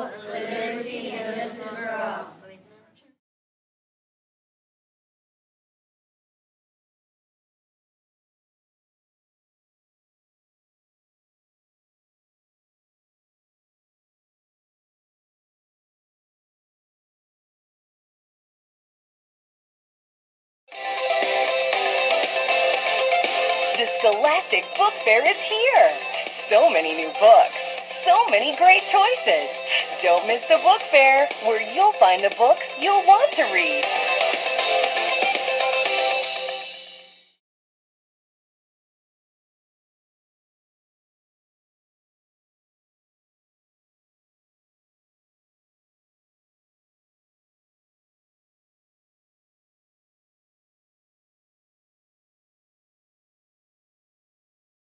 liberty, and justice for all. The Scholastic Book Fair is here. So many new books, so many great choices. Don't miss the book fair, where you'll find the books you'll want to read.